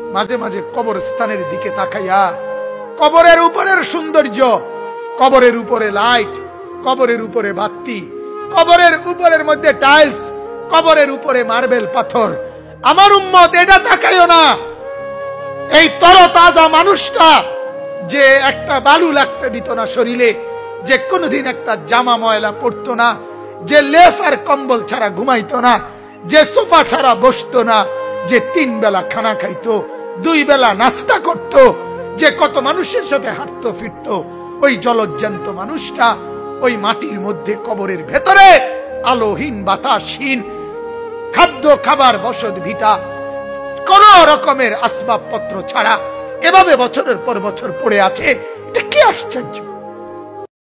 মাঝে মাঝে কবরস্থানের দিকে তাকাইয়া কবরের উপরের সৌন্দর্য, কবরের উপরে লাইট, কবরের উপরে বাতি, কবরের উপরের মধ্যে টাইলস, কবরের উপরে মার্বেল পাথর, আমার উম্মত এটা তাকাইও না। এই তরতাজা মানুষটা যে একটা বালু লাগতে দিত না শরীরে, যে কোনোদিন একটা জামা ময়লা পড়তো না, যে লেফ আর কম্বল ছাড়া ঘুমাইতো না, যে সোফা ছাড়া বসতো না, যে 3 বেলা খানা খাইতো, 2 বেলা নাস্তা করত, যে কত মানুষের সাথে হাঁটতো ফিরতো, ওই জলজ্জান্ত মানুষটা ওই মাটির মধ্যে কবরের ভেতরে আলোহীন, বাতাসহীন, খাদ্য খাবার বসত ভিটা, কোন রকমের আসবাবপত্র ছাড়া এভাবে বছরের পর বছর পড়ে আছে। এটা কি আশ্চর্য!